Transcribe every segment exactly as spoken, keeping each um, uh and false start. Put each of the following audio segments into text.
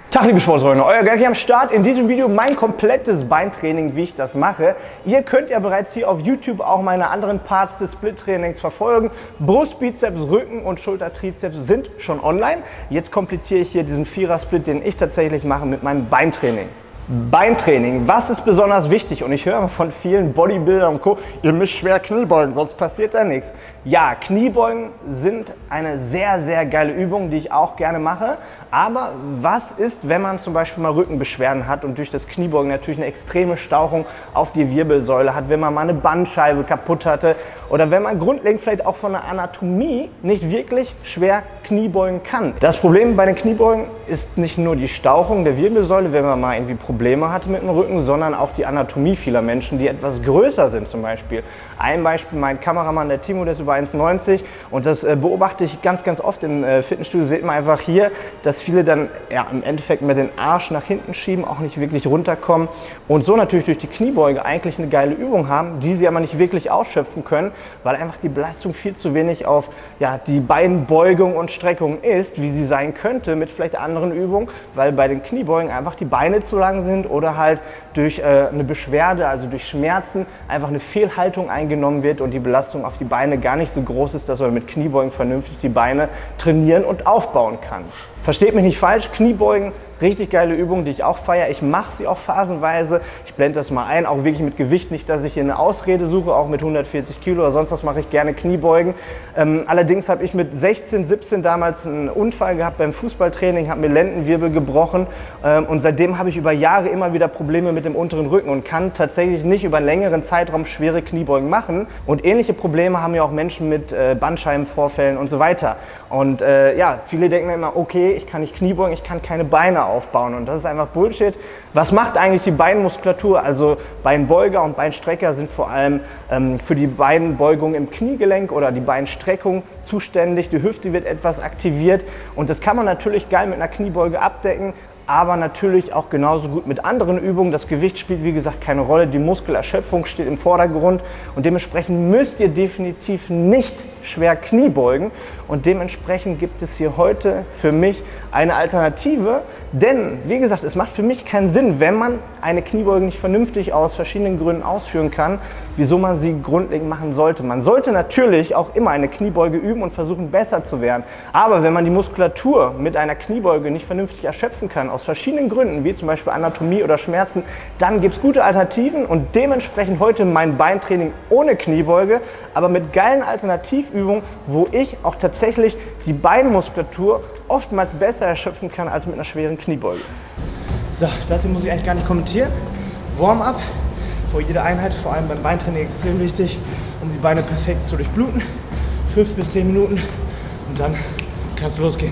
Tag liebe Sportsfreunde, euer Gerki am Start. In diesem Video mein komplettes Beintraining, wie ich das mache. Ihr könnt ja bereits hier auf YouTube auch meine anderen Parts des Split-Trainings verfolgen. Brust, Bizeps, Rücken und Schulter-Trizeps sind schon online. Jetzt komplettiere ich hier diesen Vierer-Split, den ich tatsächlich mache mit meinem Beintraining. Beintraining, was ist besonders wichtig? Und ich höre von vielen Bodybuildern und Co., ihr müsst schwer Kniebeugen, sonst passiert da nichts. Ja, Kniebeugen sind eine sehr, sehr geile Übung, die ich auch gerne mache. Aber was ist, wenn man zum Beispiel mal Rückenbeschwerden hat und durch das Kniebeugen natürlich eine extreme Stauchung auf die Wirbelsäule hat, wenn man mal eine Bandscheibe kaputt hatte oder wenn man grundlegend vielleicht auch von der Anatomie nicht wirklich schwer Kniebeugen kann. Das Problem bei den Kniebeugen ist nicht nur die Stauchung der Wirbelsäule, wenn man mal irgendwie Probleme hatte mit dem Rücken, sondern auch die Anatomie vieler Menschen, die etwas größer sind zum Beispiel. Ein Beispiel, mein Kameramann, der Timo, der ist über eins neunzig und das äh, beobachte ich ganz, ganz oft im äh, Fitnessstudio. Seht man einfach hier, dass viele dann ja, im Endeffekt mit den Arsch nach hinten schieben, auch nicht wirklich runterkommen und so natürlich durch die Kniebeuge eigentlich eine geile Übung haben, die sie aber nicht wirklich ausschöpfen können, weil einfach die Belastung viel zu wenig auf ja, die Beinbeugung und Streckung ist, wie sie sein könnte mit vielleicht anderen Übungen, weil bei den Kniebeugen einfach die Beine zu lang sind oder halt durch äh, eine Beschwerde, also durch Schmerzen, einfach eine Fehlhaltung eingenommen wird und die Belastung auf die Beine gar nicht so groß ist, dass man mit Kniebeugen vernünftig die Beine trainieren und aufbauen kann. Versteht mich nicht falsch, Kniebeugen, richtig geile Übung, die ich auch feiere. Ich mache sie auch phasenweise. Ich blende das mal ein, auch wirklich mit Gewicht, nicht, dass ich hier eine Ausrede suche, auch mit hundertvierzig Kilo oder sonst was mache ich gerne Kniebeugen. Ähm, allerdings habe ich mit sechzehn, siebzehn damals einen Unfall gehabt beim Fußballtraining, habe mir Lendenwirbel gebrochen ähm, und seitdem habe ich über Jahre immer wieder Probleme mit dem unteren Rücken und kann tatsächlich nicht über einen längeren Zeitraum schwere Kniebeugen machen. Und ähnliche Probleme haben ja auch Menschen mit äh, Bandscheibenvorfällen und so weiter. Und äh, ja, viele denken immer, okay, ich kann nicht Kniebeugen, ich kann keine Beine aufbauen und das ist einfach Bullshit. Was macht eigentlich die Beinmuskulatur? Also Beinbeuger und Beinstrecker sind vor allem ähm, für die Beinbeugung im Kniegelenk oder die Beinstreckung zuständig. Die Hüfte wird etwas aktiviert und das kann man natürlich geil mit einer Kniebeuge abdecken, aber natürlich auch genauso gut mit anderen Übungen. Das Gewicht spielt wie gesagt keine Rolle, die Muskelerschöpfung steht im Vordergrund und dementsprechend müsst ihr definitiv nicht schwer Knie beugen und dementsprechend gibt es hier heute für mich eine Alternative, denn wie gesagt, es macht für mich keinen Sinn, wenn man eine Kniebeuge nicht vernünftig aus verschiedenen Gründen ausführen kann, wieso man sie grundlegend machen sollte. Man sollte natürlich auch immer eine Kniebeuge üben und versuchen besser zu werden, aber wenn man die Muskulatur mit einer Kniebeuge nicht vernünftig erschöpfen kann, aus verschiedenen Gründen, wie zum Beispiel Anatomie oder Schmerzen, dann gibt es gute Alternativen und dementsprechend heute mein Beintraining ohne Kniebeuge, aber mit geilen Alternativübungen, wo ich auch tatsächlich die Beinmuskulatur oftmals besser erschöpfen kann als mit einer schweren Kniebeuge. So, das hier muss ich eigentlich gar nicht kommentieren. Warm-up vor jeder Einheit, vor allem beim Beintraining extrem wichtig, um die Beine perfekt zu durchbluten. Fünf bis zehn Minuten und dann kann es losgehen.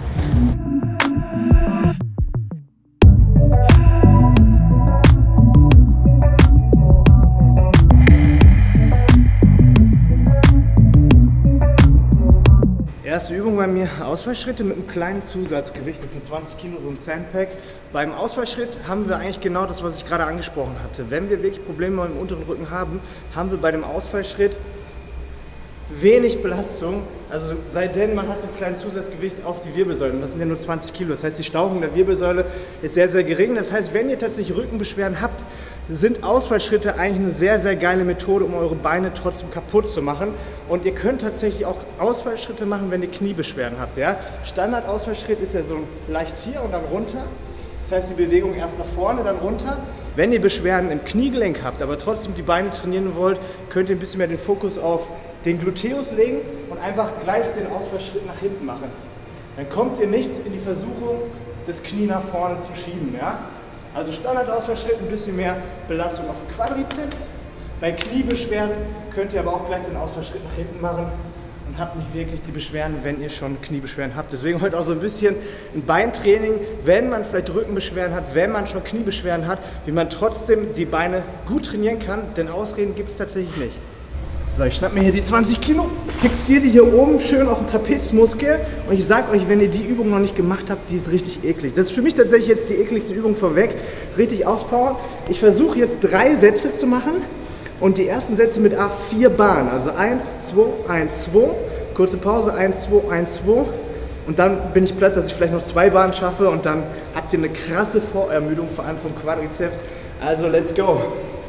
Erste Übung bei mir, Ausfallschritte mit einem kleinen Zusatzgewicht, das sind zwanzig Kilo, so ein Sandpack. Beim Ausfallschritt haben wir eigentlich genau das, was ich gerade angesprochen hatte. Wenn wir wirklich Probleme im unteren Rücken haben, haben wir bei dem Ausfallschritt wenig Belastung, also sei denn, man hat ein kleines Zusatzgewicht auf die Wirbelsäule und das sind ja nur zwanzig Kilo. Das heißt, die Stauchung der Wirbelsäule ist sehr, sehr gering. Das heißt, wenn ihr tatsächlich Rückenbeschwerden habt, sind Ausfallschritte eigentlich eine sehr, sehr geile Methode, um eure Beine trotzdem kaputt zu machen. Und ihr könnt tatsächlich auch Ausfallschritte machen, wenn ihr Kniebeschwerden habt. Ja? Standard-Ausfallschritt ist ja so leicht hier und dann runter. Das heißt, die Bewegung erst nach vorne, dann runter. Wenn ihr Beschwerden im Kniegelenk habt, aber trotzdem die Beine trainieren wollt, könnt ihr ein bisschen mehr den Fokus auf den Gluteus legen und einfach gleich den Ausfallschritt nach hinten machen. Dann kommt ihr nicht in die Versuchung, das Knie nach vorne zu schieben. Ja? Also Standard-Ausfallschritt, ein bisschen mehr Belastung auf den Quadrizeps. Bei Kniebeschwerden könnt ihr aber auch gleich den Ausfallschritt nach hinten machen und habt nicht wirklich die Beschwerden, wenn ihr schon Kniebeschwerden habt. Deswegen heute auch so ein bisschen ein Beintraining, wenn man vielleicht Rückenbeschwerden hat, wenn man schon Kniebeschwerden hat, wie man trotzdem die Beine gut trainieren kann, denn Ausreden gibt es tatsächlich nicht. So, ich schnapp mir hier die zwanzig Kilo, fixiere die hier oben schön auf den Trapezmuskel und ich sage euch, wenn ihr die Übung noch nicht gemacht habt, die ist richtig eklig. Das ist für mich tatsächlich jetzt die ekligste Übung vorweg, richtig auspowern. Ich versuche jetzt drei Sätze zu machen und die ersten Sätze mit A vier Bahnen, also eins, zwei, eins, zwei, kurze Pause, eins, zwei, eins, zwei, Und dann bin ich platt, dass ich vielleicht noch zwei Bahnen schaffe und dann habt ihr eine krasse Vorermüdung, vor allem vom Quadrizeps. Also let's go.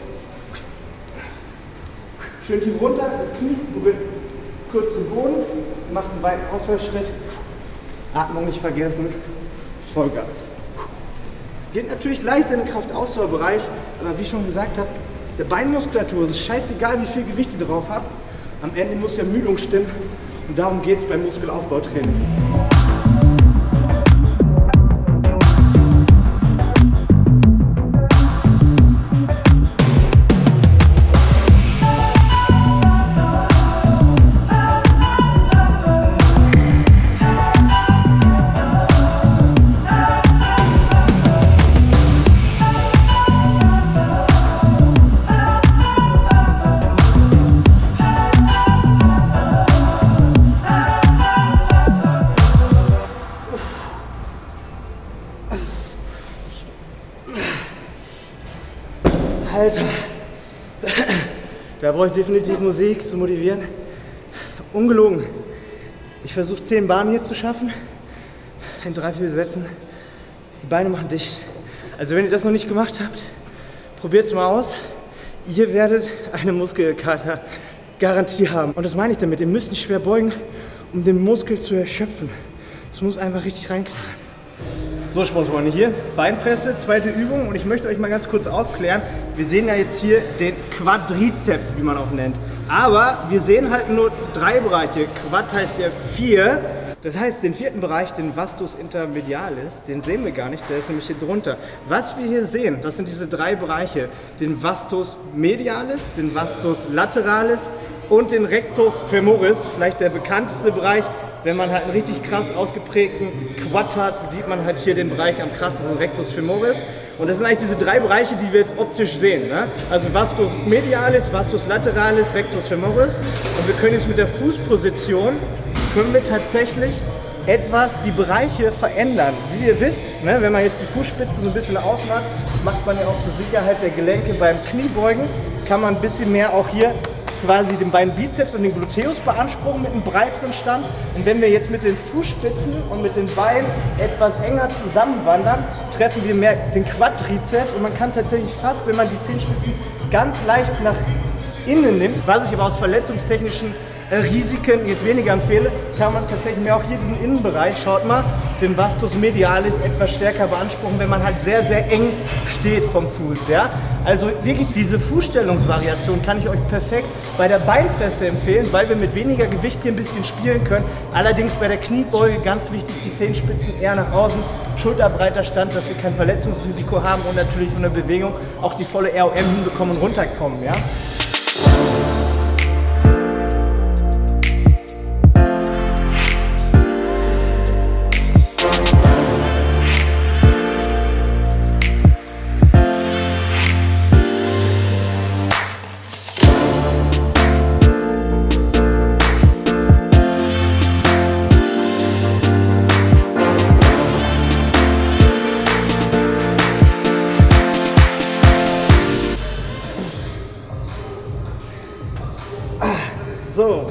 Schön tief runter, das Knie berührt kurz den Boden, macht einen weiten Ausfallschritt. Atmung nicht vergessen, Vollgas. Geht natürlich leicht in den Kraftausdauerbereich, aber wie ich schon gesagt habe, der Beinmuskulatur, es ist scheißegal, wie viel Gewicht ihr drauf habt. Am Ende muss die Ermüdung stimmen und darum geht es beim Muskelaufbautraining. Alter, da brauche ich definitiv Musik zu motivieren. Ungelogen. Ich versuche zehn Bahnen hier zu schaffen, in drei, vier Sätzen. Die Beine machen dicht. Also wenn ihr das noch nicht gemacht habt, probiert es mal aus. Ihr werdet eine Muskelkater-Garantie haben. Und das meine ich damit. Ihr müsst nicht schwer beugen, um den Muskel zu erschöpfen. Es muss einfach richtig reinknallen. So, Sportsfreunde, hier Beinpresse, zweite Übung und ich möchte euch mal ganz kurz aufklären. Wir sehen ja jetzt hier den Quadrizeps, wie man auch nennt. Aber wir sehen halt nur drei Bereiche. Quad heißt ja vier. Das heißt, den vierten Bereich, den Vastus intermedialis, den sehen wir gar nicht, der ist nämlich hier drunter. Was wir hier sehen, das sind diese drei Bereiche. Den Vastus medialis, den Vastus lateralis und den Rectus femoris, vielleicht der bekannteste Bereich. Wenn man halt einen richtig krass ausgeprägten Quad hat, sieht man halt hier den Bereich am krassesten, Rectus femoris. Und das sind eigentlich diese drei Bereiche, die wir jetzt optisch sehen. Ne? Also Vastus medialis, Vastus lateralis, Rectus femoris. Und wir können jetzt mit der Fußposition, können wir tatsächlich etwas die Bereiche verändern. Wie ihr wisst, ne, wenn man jetzt die Fußspitze so ein bisschen außen hat, macht man ja auch zur Sicherheit der Gelenke beim Kniebeugen, kann man ein bisschen mehr auch hier quasi den Beinbizeps und den Gluteus beanspruchen mit einem breiteren Stand. Und wenn wir jetzt mit den Fußspitzen und mit den Beinen etwas enger zusammenwandern, treffen wir mehr den Quadrizeps und man kann tatsächlich fast, wenn man die Zehenspitzen ganz leicht nach innen nimmt, was ich aber aus verletzungstechnischen Risiken jetzt weniger empfehle, kann man tatsächlich mehr auch hier diesen Innenbereich, schaut mal, den Vastus medialis etwas stärker beanspruchen, wenn man halt sehr, sehr eng steht vom Fuß. Ja? Also wirklich diese Fußstellungsvariation kann ich euch perfekt bei der Beinpresse empfehlen, weil wir mit weniger Gewicht hier ein bisschen spielen können. Allerdings bei der Kniebeuge ganz wichtig, die Zehenspitzen eher nach außen, schulterbreiter Stand, dass wir kein Verletzungsrisiko haben und natürlich von der Bewegung auch die volle R O M hinbekommen und runterkommen. Ja? So,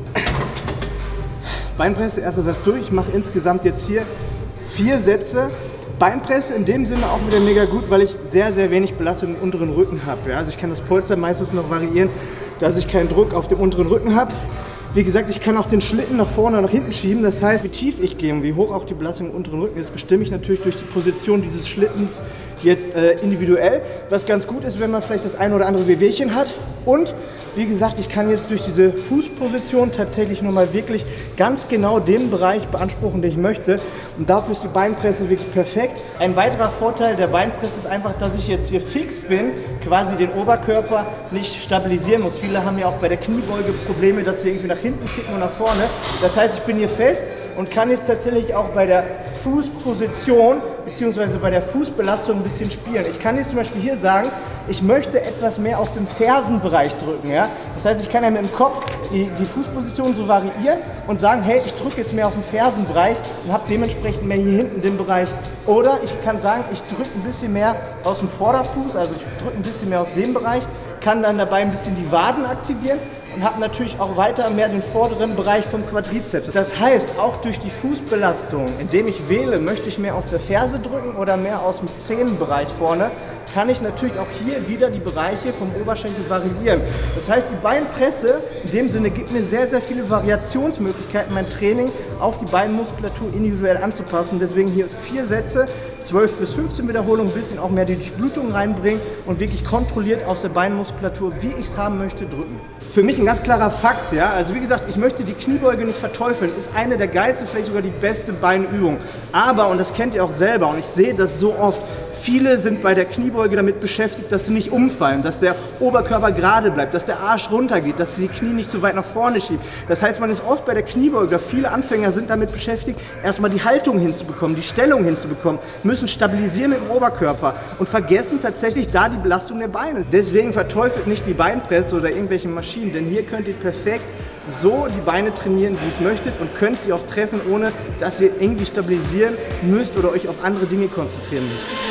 Beinpresse, erster Satz durch. Ich mache insgesamt jetzt hier vier Sätze. Beinpresse in dem Sinne auch wieder mega gut, weil ich sehr, sehr wenig Belastung im unteren Rücken habe. Ja? Also ich kann das Polster meistens noch variieren, dass ich keinen Druck auf dem unteren Rücken habe. Wie gesagt, ich kann auch den Schlitten nach vorne und nach hinten schieben. Das heißt, wie tief ich gehe und wie hoch auch die Belastung im unteren Rücken ist, bestimme ich natürlich durch die Position dieses Schlittens jetzt äh, individuell. Was ganz gut ist, wenn man vielleicht das ein oder andere Wehwehchen hat. Und wie gesagt, ich kann jetzt durch diese Fußposition tatsächlich nochmal wirklich ganz genau den Bereich beanspruchen, den ich möchte. Und dafür ist die Beinpresse wirklich perfekt. Ein weiterer Vorteil der Beinpresse ist einfach, dass ich jetzt hier fix bin, quasi den Oberkörper nicht stabilisieren muss. Viele haben ja auch bei der Kniebeuge Probleme, dass sie irgendwie nach hinten kicken und nach vorne. Das heißt, ich bin hier fest und kann jetzt tatsächlich auch bei der Fußposition bzw. bei der Fußbelastung ein bisschen spielen. Ich kann jetzt zum Beispiel hier sagen, ich möchte etwas mehr aus dem Fersenbereich drücken. Ja? Das heißt, ich kann ja mit dem Kopf die, die Fußposition so variieren und sagen, hey, ich drücke jetzt mehr aus dem Fersenbereich und habe dementsprechend mehr hier hinten den Bereich. Oder ich kann sagen, ich drücke ein bisschen mehr aus dem Vorderfuß, also ich drücke ein bisschen mehr aus dem Bereich, kann dann dabei ein bisschen die Waden aktivieren. und habe natürlich auch weiter mehr den vorderen Bereich vom Quadrizeps. Das heißt, auch durch die Fußbelastung, indem ich wähle, möchte ich mehr aus der Ferse drücken oder mehr aus dem Zehenbereich vorne, kann ich natürlich auch hier wieder die Bereiche vom Oberschenkel variieren. Das heißt, die Beinpresse in dem Sinne gibt mir sehr, sehr viele Variationsmöglichkeiten, mein Training auf die Beinmuskulatur individuell anzupassen. Deswegen hier vier Sätze, zwölf bis fünfzehn Wiederholungen, ein bisschen auch mehr die Durchblutung reinbringen und wirklich kontrolliert aus der Beinmuskulatur, wie ich es haben möchte, drücken. Für mich ein ganz klarer Fakt, ja. Also wie gesagt, ich möchte die Kniebeuge nicht verteufeln, ist eine der geilsten, vielleicht sogar die beste Beinübung. Aber, und das kennt ihr auch selber und ich sehe das so oft, viele sind bei der Kniebeuge damit beschäftigt, dass sie nicht umfallen, dass der Oberkörper gerade bleibt, dass der Arsch runtergeht, dass sie die Knie nicht zu weit nach vorne schiebt. Das heißt, man ist oft bei der Kniebeuge, viele Anfänger sind damit beschäftigt, erstmal die Haltung hinzubekommen, die Stellung hinzubekommen, müssen stabilisieren mit dem Oberkörper und vergessen tatsächlich da die Belastung der Beine. Deswegen verteufelt nicht die Beinpresse oder irgendwelche Maschinen, denn hier könnt ihr perfekt so die Beine trainieren, wie ihr es möchtet und könnt sie auch treffen, ohne dass ihr irgendwie stabilisieren müsst oder euch auf andere Dinge konzentrieren müsst.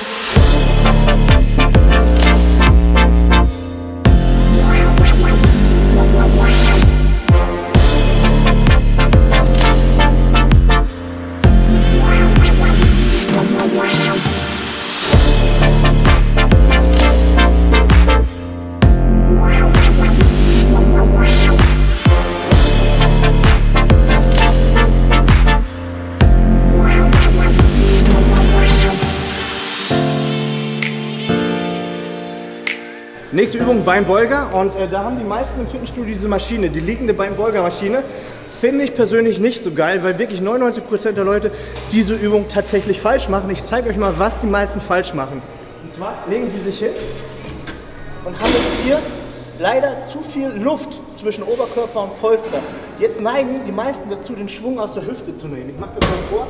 Nächste Übung, Beinbeuger, und äh, da haben die meisten im Fitnessstudio diese Maschine, die liegende Beinbeugermaschine. Finde ich persönlich nicht so geil, weil wirklich neunundneunzig Prozent der Leute diese Übung tatsächlich falsch machen. Ich zeige euch mal, was die meisten falsch machen. Und zwar legen sie sich hin und haben jetzt hier leider zu viel Luft zwischen Oberkörper und Polster. Jetzt neigen die meisten dazu, den Schwung aus der Hüfte zu nehmen. Ich mache das mal vor.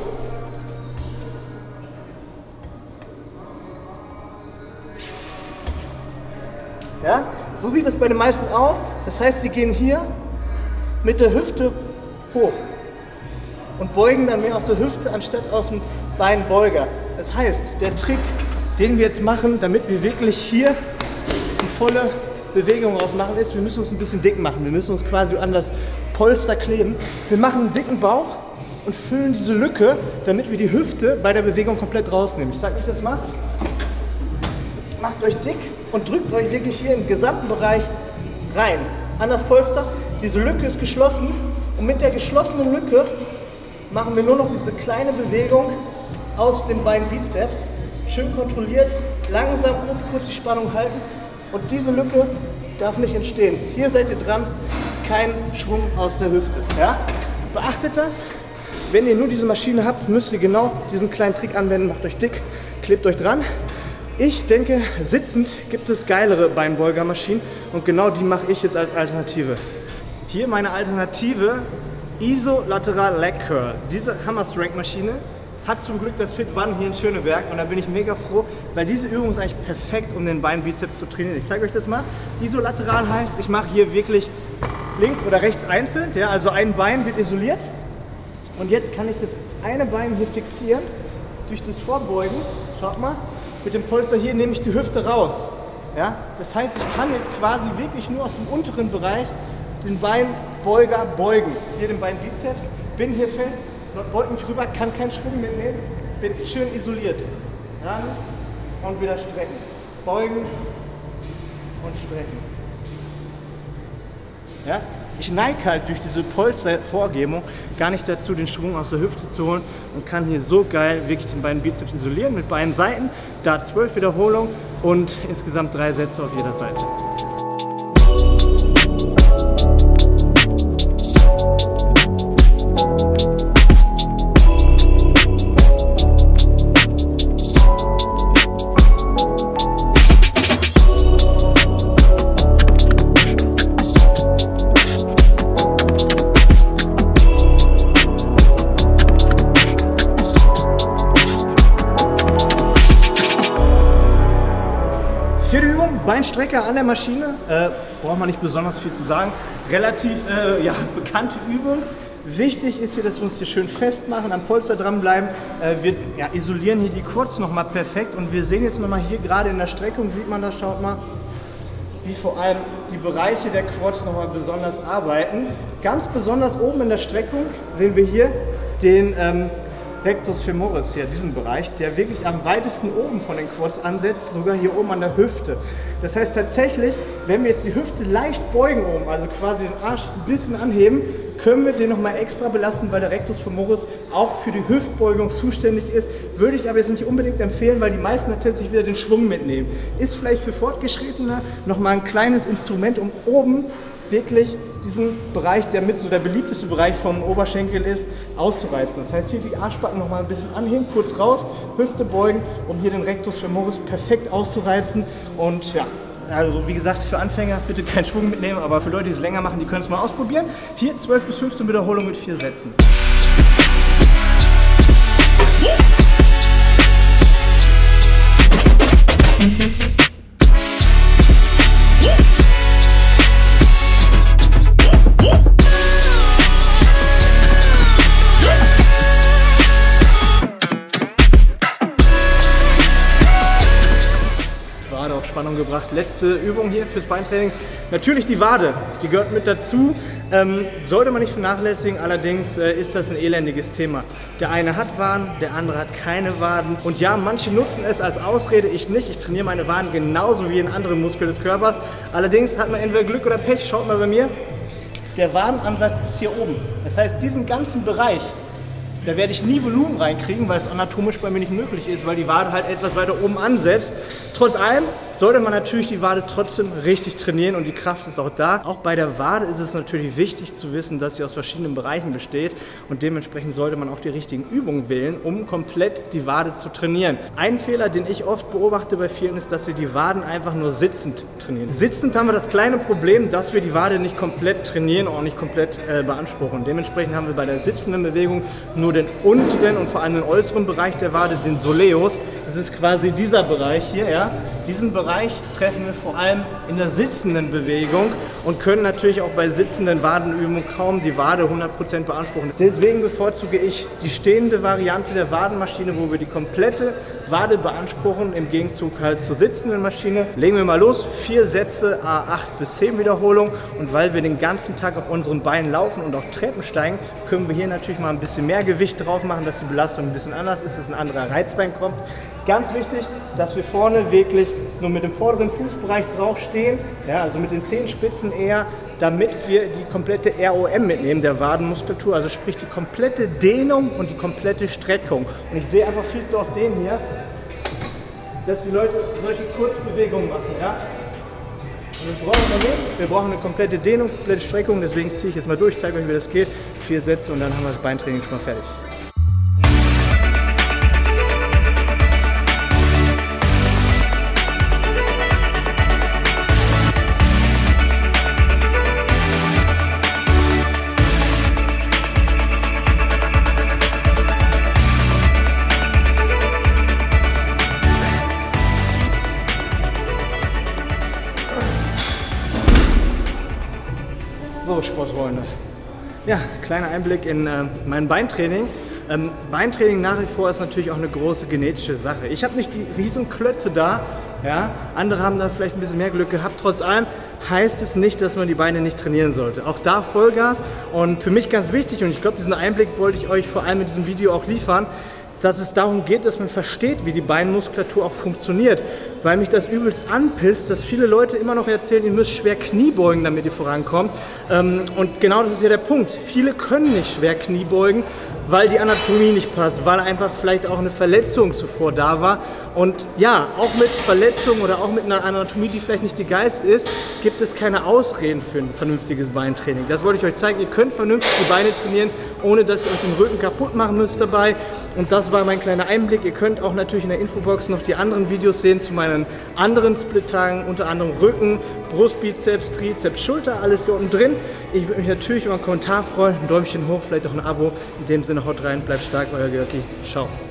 Ja, so sieht das bei den meisten aus. Das heißt, sie gehen hier mit der Hüfte hoch und beugen dann mehr aus der Hüfte anstatt aus dem Beinbeuger. Das heißt, der Trick, den wir jetzt machen, damit wir wirklich hier die volle Bewegung rausmachen, ist, wir müssen uns ein bisschen dick machen. Wir müssen uns quasi an das Polster kleben. Wir machen einen dicken Bauch und füllen diese Lücke, damit wir die Hüfte bei der Bewegung komplett rausnehmen. Ich zeige euch das mal. Macht euch dick und drückt euch wirklich hier im gesamten Bereich rein. An das Polster, diese Lücke ist geschlossen und mit der geschlossenen Lücke machen wir nur noch diese kleine Bewegung aus dem Beinbizeps. Schön kontrolliert, langsam und kurz die Spannung halten und diese Lücke darf nicht entstehen. Hier seid ihr dran, kein Schwung aus der Hüfte. Ja? Beachtet das. Wenn ihr nur diese Maschine habt, müsst ihr genau diesen kleinen Trick anwenden. Macht euch dick, klebt euch dran. Ich denke, sitzend gibt es geilere Beinbeugermaschinen und genau die mache ich jetzt als Alternative. Hier meine Alternative, Isolateral Leg Curl. Diese Hammer Strength Maschine hat zum Glück das Fit One hier in Schöneberg und da bin ich mega froh, weil diese Übung ist eigentlich perfekt, um den Beinbizeps zu trainieren. Ich zeige euch das mal. Isolateral heißt, ich mache hier wirklich links oder rechts einzeln, ja, also ein Bein wird isoliert und jetzt kann ich das eine Bein hier fixieren durch das Vorbeugen. Schaut mal. Mit dem Polster hier nehme ich die Hüfte raus. Ja? Das heißt, ich kann jetzt quasi wirklich nur aus dem unteren Bereich den Beinbeuger beugen. Hier den Beinbizeps, bin hier fest, beug mich rüber, kann keinen Schwung mitnehmen, bin schön isoliert. Ran und wieder strecken. Beugen und strecken. Ja? Ich neige halt durch diese Polstervorgebung gar nicht dazu, den Schwung aus der Hüfte zu holen und kann hier so geil wirklich den Beinbizeps isolieren mit beiden Seiten. Da zwölf Wiederholungen und insgesamt drei Sätze auf jeder Seite. Vierte Übung, Beinstrecker an der Maschine, äh, braucht man nicht besonders viel zu sagen. Relativ äh, ja, bekannte Übung. Wichtig ist hier, dass wir uns hier schön festmachen, am Polster dranbleiben. Äh, wir ja, isolieren hier die Quads nochmal perfekt und wir sehen jetzt nochmal hier gerade in der Streckung, sieht man das, schaut mal. wie vor allem die Bereiche der Quads nochmal besonders arbeiten. Ganz besonders oben in der Streckung sehen wir hier den ähm, Rectus femoris, hier diesen Bereich, der wirklich am weitesten oben von den Quads ansetzt, sogar hier oben an der Hüfte. Das heißt tatsächlich, wenn wir jetzt die Hüfte leicht beugen oben, also quasi den Arsch ein bisschen anheben, können wir den nochmal extra belasten, weil der Rectus femoris auch für die Hüftbeugung zuständig ist. Würde ich aber jetzt nicht unbedingt empfehlen, weil die meisten tatsächlich wieder den Schwung mitnehmen. Ist vielleicht für Fortgeschrittene nochmal ein kleines Instrument, um oben wirklich diesen Bereich, der mit so der beliebteste Bereich vom Oberschenkel ist, auszureizen. Das heißt, hier die Arschbacken noch mal ein bisschen anheben, kurz raus, Hüfte beugen, um hier den Rectus femoris perfekt auszureizen. Und ja, also wie gesagt, für Anfänger bitte keinen Schwung mitnehmen, aber für Leute, die es länger machen, die können es mal ausprobieren. Hier zwölf bis fünfzehn Wiederholungen mit vier Sätzen. Auf Spannung gebracht. Letzte Übung hier fürs Beintraining. Natürlich die Wade, die gehört mit dazu. Ähm, sollte man nicht vernachlässigen, allerdings äh, ist das ein elendiges Thema. Der eine hat Waden, der andere hat keine Waden. Und ja, manche nutzen es als Ausrede, ich nicht. Ich trainiere meine Waden genauso wie jeden anderen Muskel des Körpers. Allerdings hat man entweder Glück oder Pech. Schaut mal bei mir, der Wadenansatz ist hier oben. Das heißt, diesen ganzen Bereich, da werde ich nie Volumen reinkriegen, weil es anatomisch bei mir nicht möglich ist, weil die Wade halt etwas weiter oben ansetzt. Trotz allem sollte man natürlich die Wade trotzdem richtig trainieren und die Kraft ist auch da. Auch bei der Wade ist es natürlich wichtig zu wissen, dass sie aus verschiedenen Bereichen besteht und dementsprechend sollte man auch die richtigen Übungen wählen, um komplett die Wade zu trainieren. Ein Fehler, den ich oft beobachte bei vielen, ist, dass sie die Waden einfach nur sitzend trainieren. Sitzend haben wir das kleine Problem, dass wir die Wade nicht komplett trainieren und auch nicht komplett äh, beanspruchen. Dementsprechend haben wir bei der sitzenden Bewegung nur den unteren und vor allem den äußeren Bereich der Wade, den Soleus. Das ist quasi dieser Bereich hier, ja. Diesen Bereich treffen wir vor allem in der sitzenden Bewegung und können natürlich auch bei sitzenden Wadenübungen kaum die Wade hundert Prozent beanspruchen. Deswegen bevorzuge ich die stehende Variante der Wadenmaschine, wo wir die komplette Wade beanspruchen, im Gegenzug halt zur sitzenden Maschine. Legen wir mal los, vier Sätze, acht bis zehn Wiederholungen und weil wir den ganzen Tag auf unseren Beinen laufen und auch Treppen steigen, können wir hier natürlich mal ein bisschen mehr Gewicht drauf machen, dass die Belastung ein bisschen anders ist, dass ein anderer Reiz reinkommt. Ganz wichtig, dass wir vorne wirklich nur mit dem vorderen Fußbereich drauf stehen, ja, also mit den Zehenspitzen eher, damit wir die komplette R O M mitnehmen, der Wadenmuskulatur, also sprich die komplette Dehnung und die komplette Streckung. Und ich sehe einfach viel zu oft den hier, dass die Leute solche Kurzbewegungen machen. Ja? Und das brauchen wir nicht. Wir brauchen eine komplette Dehnung, komplette Streckung, deswegen ziehe ich jetzt mal durch, zeige euch, wie das geht. Vier Sätze und dann haben wir das Beintraining schon mal fertig. So, Sportfreunde. Ja, kleiner Einblick in äh, mein Beintraining. Ähm, Beintraining nach wie vor ist natürlich auch eine große genetische Sache. Ich habe nicht die riesen Klötze da, ja? Andere haben da vielleicht ein bisschen mehr Glück gehabt. Trotz allem heißt es nicht, dass man die Beine nicht trainieren sollte. Auch da Vollgas und für mich ganz wichtig und ich glaube, diesen Einblick wollte ich euch vor allem mit diesem Video auch liefern, dass es darum geht, dass man versteht, wie die Beinmuskulatur auch funktioniert. Weil mich das übelst anpisst, dass viele Leute immer noch erzählen, ihr müsst schwer Knie beugen, damit ihr vorankommt. Und genau das ist ja der Punkt. Viele können nicht schwer Knie beugen, weil die Anatomie nicht passt, weil einfach vielleicht auch eine Verletzung zuvor da war. Und ja, auch mit Verletzungen oder auch mit einer Anatomie, die vielleicht nicht die geilste ist, gibt es keine Ausreden für ein vernünftiges Beintraining. Das wollte ich euch zeigen. Ihr könnt vernünftig die Beine trainieren, ohne dass ihr euch den Rücken kaputt machen müsst dabei. Und das war mein kleiner Einblick. Ihr könnt auch natürlich in der Infobox noch die anderen Videos sehen zu meinen anderen Split-Tagen, unter anderem Rücken, Brust, Bizeps, Trizeps, Schulter, alles hier unten drin. Ich würde mich natürlich über einen Kommentar freuen, ein Däumchen hoch, vielleicht auch ein Abo. In dem Sinne, haut rein, bleibt stark, euer Görki. Ciao.